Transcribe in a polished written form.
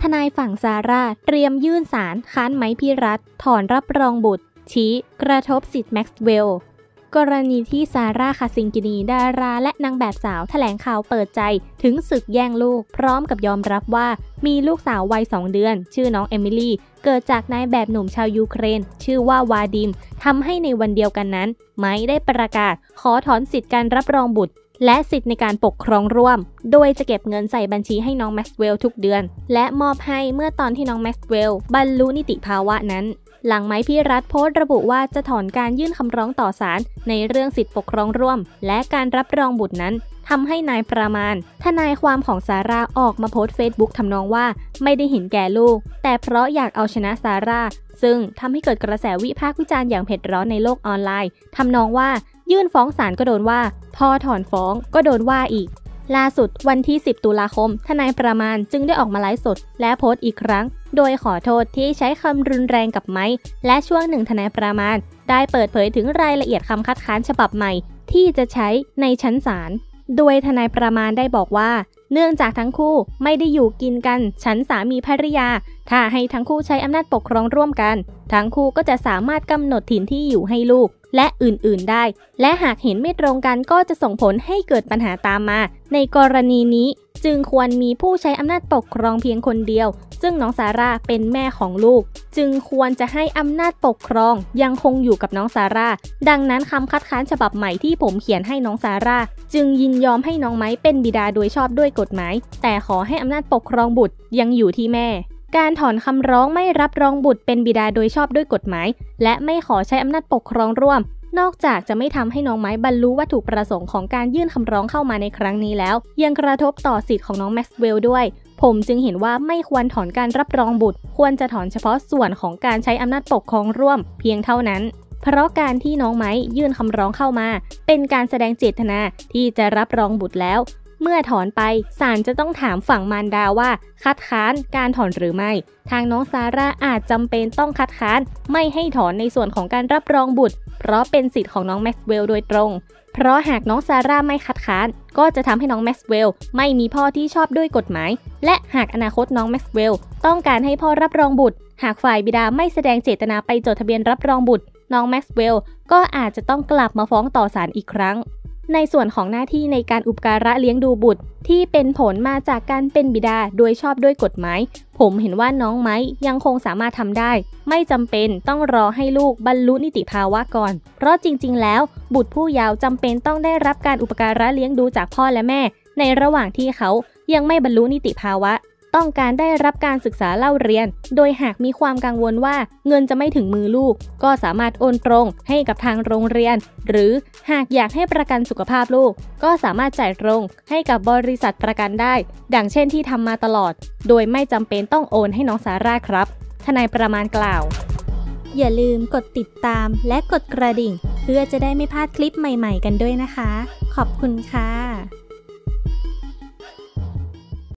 ทนายฝั่งซาร่าเตรียมยื่นศาลค้านไม้พิรัตน์ถอนรับรองบุตรชี้กระทบสิทธิ์แม็กซ์เวลล์กรณีที่ซาร่าคาซิงกินีดาราและนางแบบสาวแถลงข่าวเปิดใจถึงศึกแย่งลูกพร้อมกับยอมรับว่ามีลูกสาววัย2 เดือนชื่อน้องเอมิลี่เกิดจากนายแบบหนุ่มชาวยูเครนชื่อว่าวาดิมทำให้ในวันเดียวกันนั้นไม้ได้ประกาศขอถอนสิทธิการรับรองบุตรและสิทธิในการปกครองร่วมโดยจะเก็บเงินใส่บัญชีให้น้องแม็กซ์เวลล์ทุกเดือนและมอบให้เมื่อตอนที่น้องแม็กซ์เวลล์บรรลุนิติภาวะนั้นหลังไม้พิรัตน์โพสต์ระบุว่าจะถอนการยื่นคำร้องต่อศาลในเรื่องสิทธิปกครองร่วมและการรับรองบุตรนั้นทำให้นายประมาณทนายความของซาร่าออกมาโพสต์เฟซบุ๊กทำนองว่าไม่ได้เห็นแก่ลูกแต่เพราะอยากเอาชนะซาร่าซึ่งทำให้เกิดกระแสวิพากษ์วิจารณ์อย่างเผ็ดร้อนในโลกออนไลน์ทำนองว่ายื่นฟ้องศาลก็โดนว่าพอถอนฟ้องก็โดนว่าอีกล่าสุดวันที่10 ตุลาคมทนายประมาณจึงได้ออกมาไลฟ์สดและโพสต์อีกครั้งโดยขอโทษที่ใช้คำรุนแรงกับไม้และช่วงหนึ่งทนายประมาณได้เปิดเผยถึงรายละเอียดคำคัดค้านฉบับใหม่ที่จะใช้ในชั้นศาลโดยทนายประมาณได้บอกว่าเนื่องจากทั้งคู่ไม่ได้อยู่กินกันฉันสามีภริยาถ้าให้ทั้งคู่ใช้อำนาจปกครองร่วมกันทั้งคู่ก็จะสามารถกำหนดถิ่นที่อยู่ให้ลูกและอื่นๆได้และหากเห็นไม่ตรงกันก็จะส่งผลให้เกิดปัญหาตามมาในกรณีนี้จึงควรมีผู้ใช้อำนาจปกครองเพียงคนเดียวซึ่งน้องซาร่าเป็นแม่ของลูกจึงควรจะให้อำนาจปกครองยังคงอยู่กับน้องซาร่าดังนั้นคำคัดค้านฉบับใหม่ที่ผมเขียนให้น้องซาร่าจึงยินยอมให้น้องไม้เป็นบิดาโดยชอบด้วยกฎหมายแต่ขอให้อำนาจปกครองบุตรยังอยู่ที่แม่การถอนคำร้องไม่รับรองบุตรเป็นบิดาโดยชอบด้วยกฎหมายและไม่ขอใช้อำนาจปกครองร่วมนอกจากจะไม่ทำให้น้องไม้บรรลุวัตถุประสงค์ของการยื่นคำร้องเข้ามาในครั้งนี้แล้วยังกระทบต่อสิทธิ์ของน้องแม็กซ์เวลล์ด้วยผมจึงเห็นว่าไม่ควรถอนการรับรองบุตรควรจะถอนเฉพาะส่วนของการใช้อำนาจปกครองร่วมเพียงเท่านั้นเพราะการที่น้องไม้ยื่นคำร้องเข้ามาเป็นการแสดงเจตนาที่จะรับรองบุตรแล้วเมื่อถอนไปศาลจะต้องถามฝั่งมารดาว่าคัดค้านการถอนหรือไม่ทางน้องซาร่าอาจจำเป็นต้องคัดค้านไม่ให้ถอนในส่วนของการรับรองบุตรเพราะเป็นสิทธิ์ของน้องแม็กซ์เวลล์โดยตรงเพราะหากน้องซาร่าไม่คัดค้านก็จะทำให้น้องแม็กซ์เวลล์ไม่มีพ่อที่ชอบด้วยกฎหมายและหากอนาคตน้องแม็กซ์เวลล์ต้องการให้พ่อรับรองบุตรหากฝ่ายบิดาไม่แสดงเจตนาไปจดทะเบียนรับรองบุตรน้องแม็กซ์เวลล์ก็อาจจะต้องกลับมาฟ้องต่อศาลอีกครั้งในส่วนของหน้าที่ในการอุปการะเลี้ยงดูบุตรที่เป็นผลมาจากการเป็นบิดาโดยชอบด้วยกฎหมายผมเห็นว่าน้องไม้ยังคงสามารถทำได้ไม่จำเป็นต้องรอให้ลูกบรรลุนิติภาวะก่อนเพราะจริงๆแล้วบุตรผู้เยาว์จำเป็นต้องได้รับการอุปการะเลี้ยงดูจากพ่อและแม่ในระหว่างที่เขายังไม่บรรลุนิติภาวะต้องการได้รับการศึกษาเล่าเรียนโดยหากมีความกังวลว่าเงินจะไม่ถึงมือลูกก็สามารถโอนตรงให้กับทางโรงเรียนหรือหากอยากให้ประกันสุขภาพลูกก็สามารถจ่ายตรงให้กับบริษัทประกันได้ดังเช่นที่ทำมาตลอดโดยไม่จำเป็นต้องโอนให้น้องซาร่าครับทนายประมาณกล่าวอย่าลืมกดติดตามและกดกระดิ่งเพื่อจะได้ไม่พลาดคลิปใหม่ๆกันด้วยนะคะขอบคุณค่ะ